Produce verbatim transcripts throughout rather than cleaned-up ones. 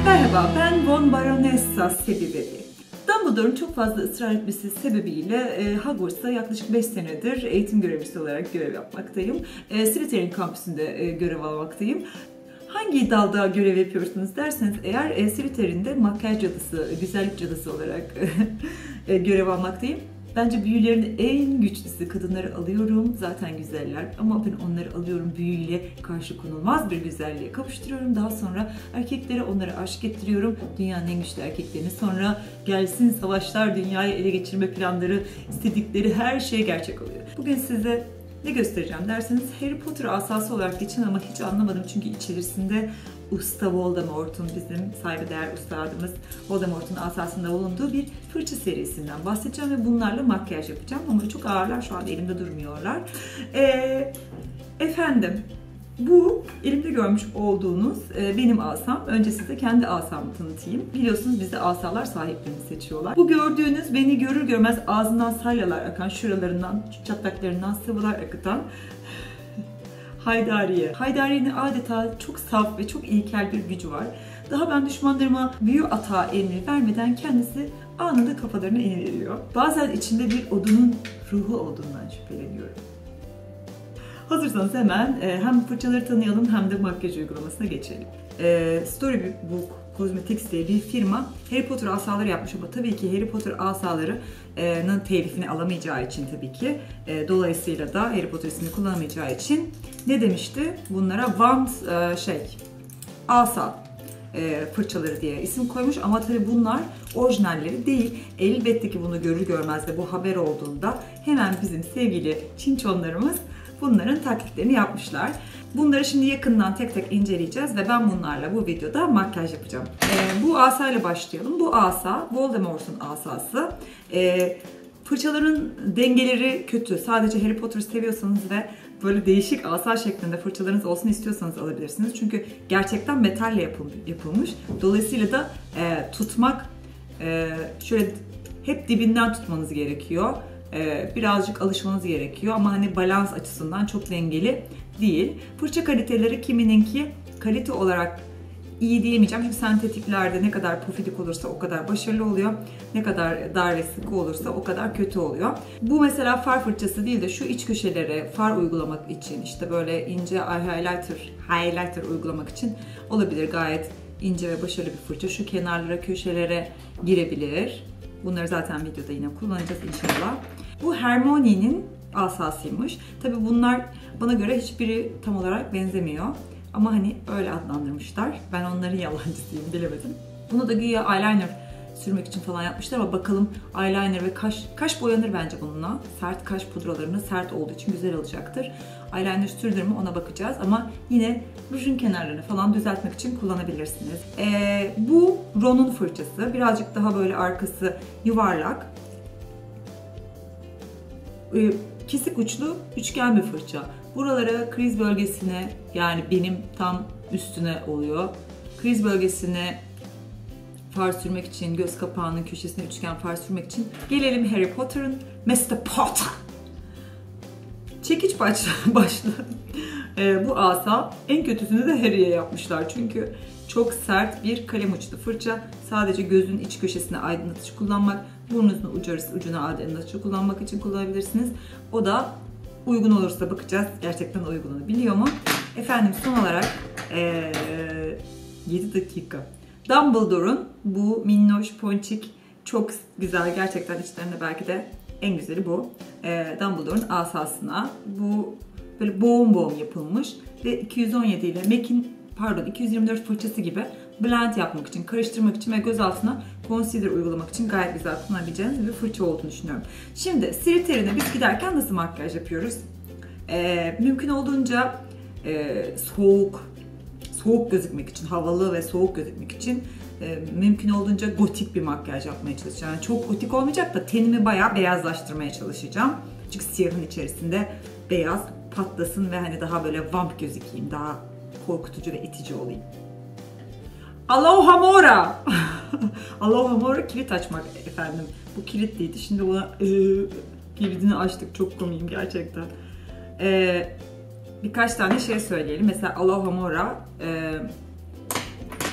Merhaba, ben Von Baronessa Sebebi. Dumbledore'un çok fazla ısrar etmesi sebebiyle e, Hogwarts'ta yaklaşık beş senedir eğitim görevlisi olarak görev yapmaktayım. E, Slytherin kampüsünde e, görev almaktayım. Hangi dalda görev yapıyorsunuz derseniz eğer e, Slytherin'de makyaj cadısı, güzellik cadısı olarak e, görev almaktayım. Bence büyülerin en güçlüsü kadınları alıyorum. Zaten güzeller ama ben onları alıyorum, büyüyle karşı konulmaz bir güzelliğe kavuşturuyorum. Daha sonra erkeklere onları aşık ettiriyorum. Dünyanın en güçlü erkeklerini. Sonra gelsin savaşlar, dünyayı ele geçirme planları, istedikleri her şey gerçek oluyor. Bugün size ne göstereceğim derseniz Harry Potter asası olarak geçen ama hiç anlamadım çünkü içerisinde Usta Voldemort'un, bizim saygıdeğer ustadımız Voldemort'un asasında bulunduğu bir fırça serisinden bahsedeceğim ve bunlarla makyaj yapacağım ama çok ağırlar, şu an elimde durmuyorlar. Ee, efendim, bu elimde görmüş olduğunuz e, benim asam. Önce size kendi asamı tanıtayım. Biliyorsunuz bizde asalar sahiplerini seçiyorlar. Bu gördüğünüz beni görür görmez ağzından salyalar akan, şuralarından, çatlaklarından sıvılar akıtan Haydariye. Haydariye'nin adeta çok saf ve çok ilkel bir gücü var. Daha ben düşmanlarıma büyü atağı emri vermeden kendisi anında kafalarına iniveriyor. Bazen içinde bir odunun ruhu olduğundan şüpheleniyorum. Hazırsanız hemen e, hem fırçaları tanıyalım hem de makyaj uygulamasına geçelim. E, Storybook Cosmetics diye bir firma Harry Potter asaları yapmış ama tabii ki Harry Potter asalarının telifini alamayacağı için tabii ki e, dolayısıyla da Harry Potter ismini kullanamayacağı için ne demişti? Bunlara wand e, şey asa e, fırçaları diye isim koymuş ama tabii bunlar orijinalleri değil. Elbette ki bunu görür görmez de bu haber olduğunda hemen bizim sevgili çinçonlarımız bunların taklitlerini yapmışlar. Bunları şimdi yakından tek tek inceleyeceğiz ve ben bunlarla bu videoda makyaj yapacağım. Ee, bu asa ile başlayalım. Bu asa Voldemort'un asası. Ee, fırçaların dengeleri kötü. Sadece Harry Potter seviyorsanız ve böyle değişik asa şeklinde fırçalarınız olsun istiyorsanız alabilirsiniz. Çünkü gerçekten metalle yapılmış. Dolayısıyla da e, tutmak e, şöyle hep dibinden tutmanız gerekiyor. Birazcık alışmanız gerekiyor ama hani balans açısından çok dengeli değil. Fırça kaliteleri kimininki kalite olarak iyi diyemeyeceğim çünkü sentetiklerde ne kadar pufidik olursa o kadar başarılı oluyor. Ne kadar dar ve sıkı olursa o kadar kötü oluyor. Bu mesela far fırçası değil de şu iç köşelere far uygulamak için işte böyle ince highlighter, highlighter uygulamak için olabilir. Gayet ince ve başarılı bir fırça. Şu kenarlara, köşelere girebilir. Bunları zaten videoda yine kullanacağız inşallah. Bu Hermione'nin asasıymış. Tabii bunlar bana göre hiçbiri tam olarak benzemiyor. Ama hani öyle adlandırmışlar. Ben onların yalancısıyım, bilemedim. Bunu da güya eyeliner sürmek için falan yapmışlar ama bakalım eyeliner ve kaş, kaş boyanır bence bununla. Sert kaş pudralarını sert olduğu için güzel olacaktır. Eyeliner sürdür mü ona bakacağız ama yine rujun kenarlarını falan düzeltmek için kullanabilirsiniz. Ee, bu Ron'un fırçası. Birazcık daha böyle arkası yuvarlak. Ee, kesik uçlu üçgen bir fırça. Buralara kriz bölgesine, yani benim tam üstüne oluyor. Kriz bölgesine far sürmek için, göz kapağının köşesine üçgen far sürmek için gelelim Harry Potter'ın mister Potter. Çekiç başlı, başlı. Ee, bu asa en kötüsünü de Harry'e yapmışlar çünkü çok sert bir kalem uçlu fırça. Sadece gözün iç köşesine aydınlatıcı kullanmak, burnunuzun ucu arası ucuna aydınlatıcı kullanmak için kullanabilirsiniz. O da uygun olursa bakacağız. Gerçekten uygununu biliyor mu? Efendim son olarak ee, yedi dakika. Dumbledore'un bu minnoş ponçik çok güzel, gerçekten içlerinde belki de en güzeli bu. E, Dumbledore'un asasına bu böyle boğum boğum yapılmış ve iki yüz on yedi ile MAC'in pardon iki yüz yirmi dört fırçası gibi blend yapmak için, karıştırmak için ve göz altına concealer uygulamak için gayet güzel kullanabileceğiniz bir fırça olduğunu düşünüyorum. Şimdi Slytherin'e biz giderken nasıl makyaj yapıyoruz? E, mümkün olduğunca e, soğuk, soğuk gözükmek için, havalı ve soğuk gözükmek için e, mümkün olduğunca gotik bir makyaj yapmaya çalışacağım. Yani çok gotik olmayacak da tenimi bayağı beyazlaştırmaya çalışacağım. Çünkü siyahın içerisinde beyaz patlasın ve hani daha böyle vamp gözükeyim, daha korkutucu ve itici olayım. Alohomora! Alohomora kilit açmak efendim. Bu kilitliydi. Şimdi ona e, kilidini açtık. Çok komiyim gerçekten. E, birkaç tane şey söyleyelim. Mesela Alohomora e,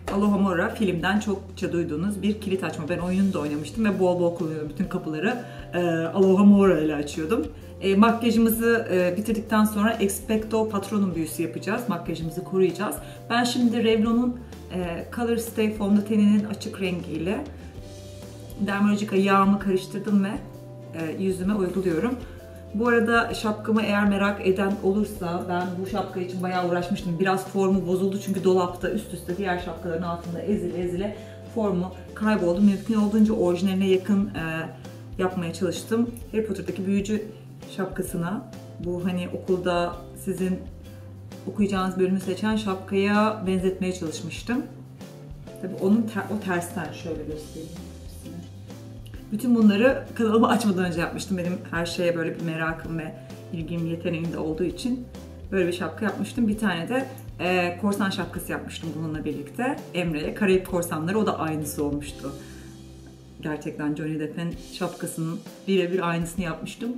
Alohomora filmden çokça duyduğunuz bir kilit açma. Ben oyununu da oynamıştım ve bol bol kullanıyordum. Bütün kapıları e, Alohomora ile açıyordum. E, makyajımızı e, bitirdikten sonra Expecto Patronum büyüsü yapacağız. Makyajımızı koruyacağız. Ben şimdi Revlon'un e, Color Stay fondöteninin açık rengiyle Dermalogica yağımı karıştırdım ve e, yüzüme uyguluyorum. Bu arada şapkamı eğer merak eden olursa, ben bu şapka için bayağı uğraşmıştım. Biraz formu bozuldu çünkü dolapta üst üste diğer şapkaların altında ezile ezile formu kayboldu. Mümkün olduğunca orijinaline yakın e, yapmaya çalıştım. Harry Potter'daki büyücü şapkasına, bu hani okulda sizin okuyacağınız bölümü seçen şapkaya benzetmeye çalışmıştım. Tabii onun ter, o tersten şöyle göstereyim. Bütün bunları kanalımı açmadan önce yapmıştım. Benim her şeye böyle bir merakım ve ilgim, yeteneğim de olduğu için böyle bir şapka yapmıştım. Bir tane de e, korsan şapkası yapmıştım bununla birlikte. Emre'ye Karayip Korsanları, o da aynısı olmuştu. Gerçekten Johnny Depp'in şapkasının birebir aynısını yapmıştım.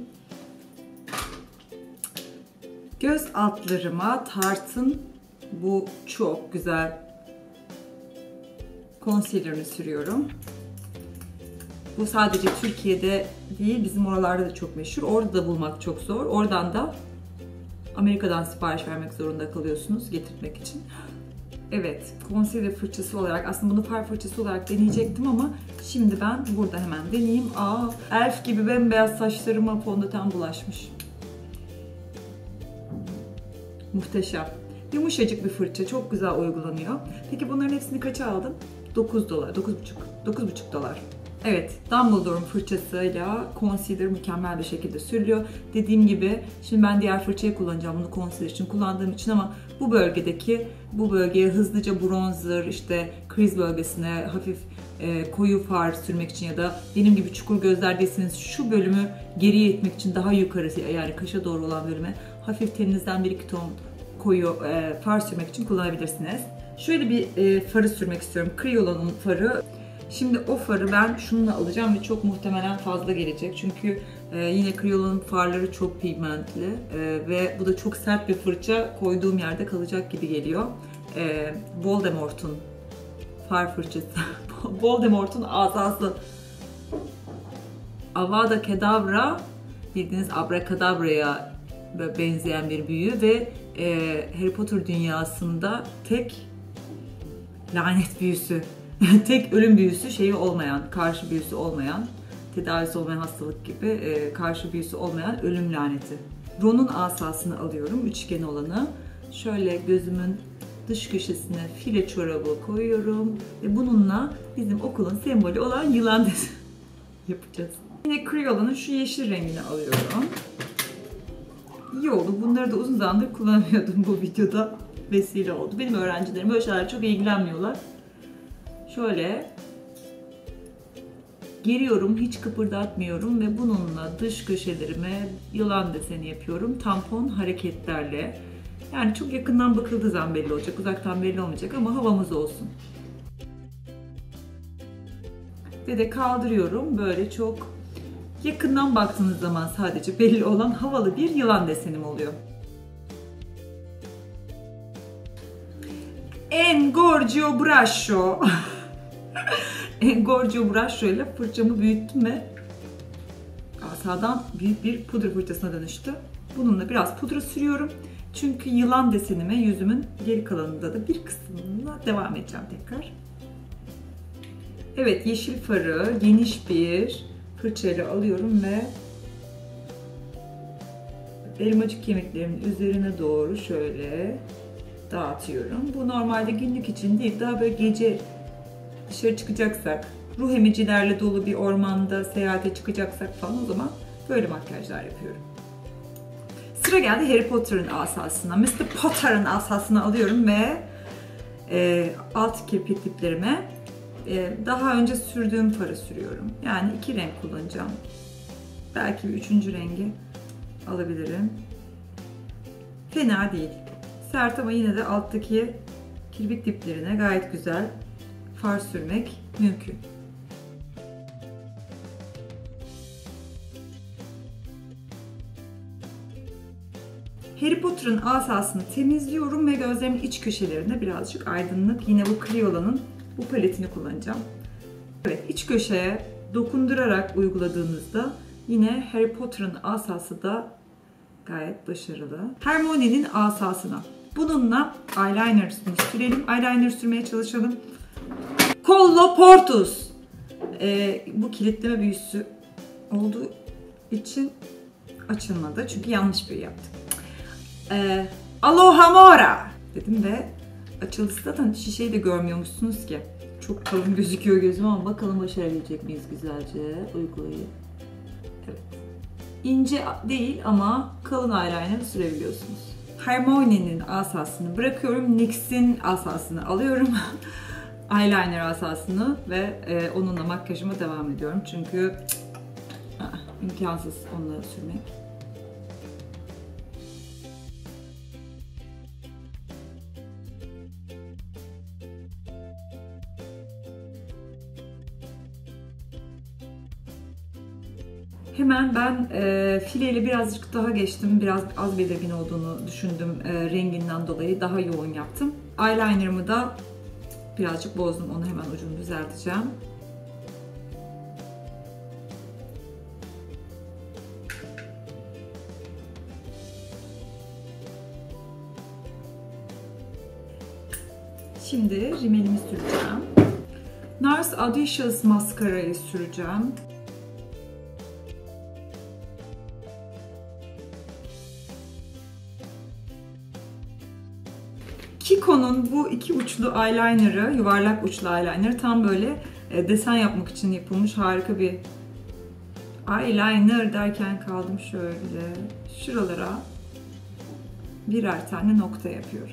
Göz altlarıma Tarte'ın bu çok güzel concealer'ını sürüyorum. Bu sadece Türkiye'de değil, bizim oralarda da çok meşhur. Orada da bulmak çok zor. Oradan da Amerika'dan sipariş vermek zorunda kalıyorsunuz getirtmek için. Evet, concealer fırçası olarak, aslında bunu far fırçası olarak deneyecektim ama şimdi ben burada hemen deneyeyim. Aa, elf gibi bembeyaz saçlarıma fondöten bulaşmış. Muhteşem. Yumuşacık bir fırça, çok güzel uygulanıyor. Peki bunların hepsini kaça aldım? dokuz dolar, dokuz buçuk, dokuz buçuk dolar. Evet, Dumbledore'un fırçasıyla concealer mükemmel bir şekilde sürülüyor. Dediğim gibi şimdi ben diğer fırçayı kullanacağım, bunu concealer için kullandığım için, ama bu bölgedeki, bu bölgeye hızlıca bronzer, işte kriz bölgesine hafif e, koyu far sürmek için ya da benim gibi çukur gözlerdeyseniz şu bölümü geriye itmek için daha yukarı, yani kaşa doğru olan bölüme hafif teninizden bir iki ton koyu e, far sürmek için kullanabilirsiniz. Şöyle bir e, farı sürmek istiyorum. Criola'nın farı. Şimdi o farı ben şununla alacağım ve çok muhtemelen fazla gelecek. Çünkü e, yine Criola'nın farları çok pigmentli e, ve bu da çok sert bir fırça, koyduğum yerde kalacak gibi geliyor. E, Voldemort'un far fırçası. Voldemort'un asası. Avada Kedavra, bildiğiniz Abracadabra'ya benzeyen bir büyü ve e, Harry Potter dünyasında tek lanet büyüsü. Tek ölüm büyüsü şeyi olmayan, karşı büyüsü olmayan, tedavisi olmayan hastalık gibi e, karşı büyüsü olmayan ölüm laneti. Ron'un asasını alıyorum, üçgen olanı. Şöyle gözümün dış köşesine file çorabı koyuyorum ve bununla bizim okulun sembolü olan yılan deseni yapacağız. Yine Criola'nın şu yeşil rengini alıyorum. İyi oldu, bunları da uzun zamandır kullanamıyordum, bu videoda vesile oldu. Benim öğrencilerim böyle şeyler çok ilgilenmiyorlar. Şöyle geriyorum, hiç kıpırdatmıyorum ve bununla dış köşelerime yılan deseni yapıyorum tampon hareketlerle. Yani çok yakından bakıldığı zaman belli olacak, uzaktan belli olmayacak ama havamız olsun. Ve de kaldırıyorum, böyle çok yakından baktığınız zaman sadece belli olan havalı bir yılan desenim oluyor. Engorgio Braccio. Engorgio Braccio ile fırçamı büyüttüm ve asadan büyük bir pudra fırçasına dönüştü. Bununla biraz pudra sürüyorum. Çünkü yılan desenime yüzümün geri kalanında da bir kısmına devam edeceğim tekrar. Evet, yeşil farı geniş bir fırçayla alıyorum ve elmacık kemiklerimin üzerine doğru şöyle dağıtıyorum. Bu normalde günlük için değil, daha böyle gece dışarı çıkacaksak, ruh emicilerle dolu bir ormanda seyahate çıkacaksak falan, o zaman böyle makyajlar yapıyorum. Sıra geldi Harry Potter'ın asasına. mister Potter'ın asasını alıyorum ve e, alt kirpik diplerime e, daha önce sürdüğüm farı sürüyorum. Yani iki renk kullanacağım. Belki bir üçüncü rengi alabilirim. Fena değil. Sert ama yine de alttaki kirpik diplerine gayet güzel far sürmek mümkün. Harry Potter'ın asasını temizliyorum ve gözlerimin iç köşelerinde birazcık aydınlık. Yine bu Criola'nın bu paletini kullanacağım. Evet, iç köşeye dokundurarak uyguladığınızda yine Harry Potter'ın asası da gayet başarılı. Hermione'nin asasına. Bununla eyeliner sürelim. Eyeliner sürmeye çalışalım. Colloportus. Ee, bu kilitleme büyüsü olduğu için açılmadı. Çünkü yanlış büyü yaptık. Ee, Alohomora dedim ve açıldı. Zaten şişeyi de görmüyormuşsunuz ki. Çok kalın gözüküyor gözüm ama bakalım başarabilecek miyiz güzelce uygulayıp. Evet. İnce değil ama kalın eyeliner sürebiliyorsunuz. Hermione'nin asasını bırakıyorum. NYX'in asasını alıyorum. Eyeliner asasını ve e, onunla makyajıma devam ediyorum. Çünkü ah, imkansız onunla sürmek. Hemen ben e, fileyle birazcık daha geçtim. Biraz az belirgin olduğunu düşündüm e, renginden dolayı. Daha yoğun yaptım. Eyeliner'ımı da birazcık bozdum. Onu hemen ucunu düzelteceğim. Şimdi rimelimi süreceğim. NARS Audacious maskarayı süreceğim. Kiko'nun bu iki uçlu eyeliner'ı, yuvarlak uçlu eyeliner tam böyle e, desen yapmak için yapılmış harika bir eyeliner derken kaldım şöyle. Şuralara birer tane nokta yapıyorum.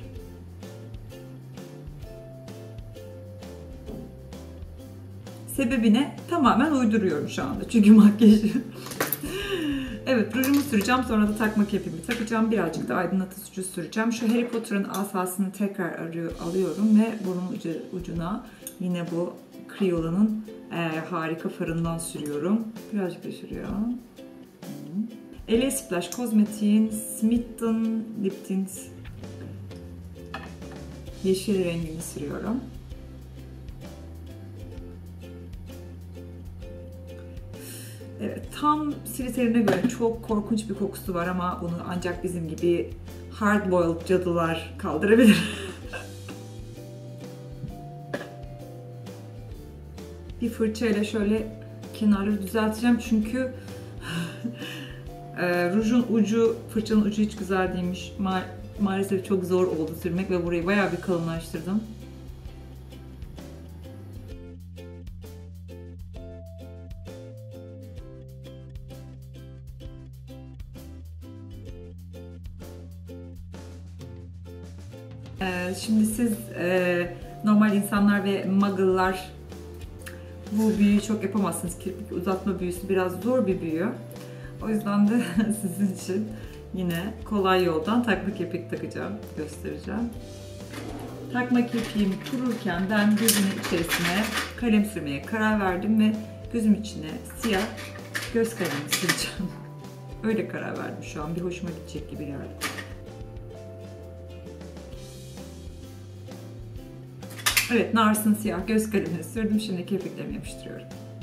Sebebine tamamen uyduruyorum şu anda çünkü makyajı. Evet, rujumu süreceğim. Sonra da takma kepimi takacağım. Birazcık da aydınlatıcı süreceğim. Şu Harry Potter'ın asasını tekrar arıyor, alıyorum ve burun ucu, ucuna yine bu Criola'nın e, harika farından sürüyorum. Birazcık da sürüyorum. L A Splash Cosmetics'in Smitten Lip Tint yeşil rengini sürüyorum. Evet, tam Slytherin'e göre çok korkunç bir kokusu var ama bunu ancak bizim gibi hard-boiled cadılar kaldırabilir. Bir fırçayla şöyle kenarları düzelteceğim çünkü e, rujun ucu, fırçanın ucu hiç güzel değilmiş. Ma maalesef çok zor oldu sürmek ve burayı bayağı bir kalınlaştırdım. Şimdi siz e, normal insanlar ve muggle'lar bu büyüyü çok yapamazsınız. Kirpik uzatma büyüsü biraz zor bir büyü. O yüzden de sizin için yine kolay yoldan takma kirpik takacağım, göstereceğim. Takma kirpiğim kururken ben gözümün içerisine kalem sürmeye karar verdim ve gözüm içine siyah göz kalemi süreceğim. Öyle karar verdim şu an. Bir hoşuma gidecek gibi geldi. Evet, NARS'ın siyah göz kalemini sürdüm. Şimdi kirpiklerimi yapıştırıyorum.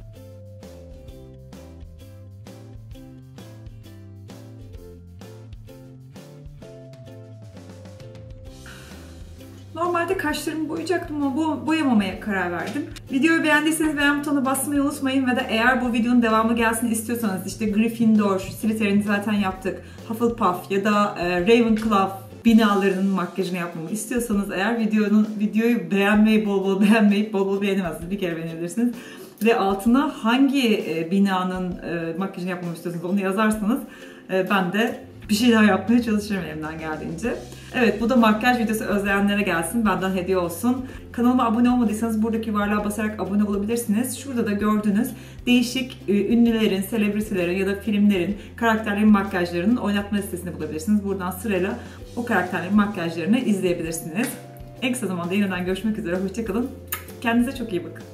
Normalde kaşlarımı boyayacaktım ama bu boyamamaya karar verdim. Videoyu beğendiyseniz beğen butonuna basmayı unutmayın ve de eğer bu videonun devamı gelsin istiyorsanız işte Gryffindor, Slytherin'i zaten yaptık, Hufflepuff ya da e, Ravenclaw binalarının makyajını yapmamı istiyorsanız eğer videonun videoyu beğenmeyi bol bol beğenmeyip bol bol beğenemezsiniz. Bir kere beğenebilirsiniz. Ve altına hangi e, binanın e, makyajını yapmamı istiyorsanız onu yazarsanız e, ben de bir şey daha yapmaya çalışırım elimden geldiğince. Evet, bu da makyaj videosu özleyenlere gelsin. Benden hediye olsun. Kanalıma abone olmadıysanız buradaki yuvarlığa basarak abone olabilirsiniz. Şurada da gördüğünüz değişik e, ünlülerin, selebritilerin ya da filmlerin, karakterlerin makyajlarının oynatma listesini bulabilirsiniz. Buradan sırayla o karakterlerin makyajlarını izleyebilirsiniz. En kısa zamanda yeniden görüşmek üzere. Hoşça kalın. Kendinize çok iyi bakın.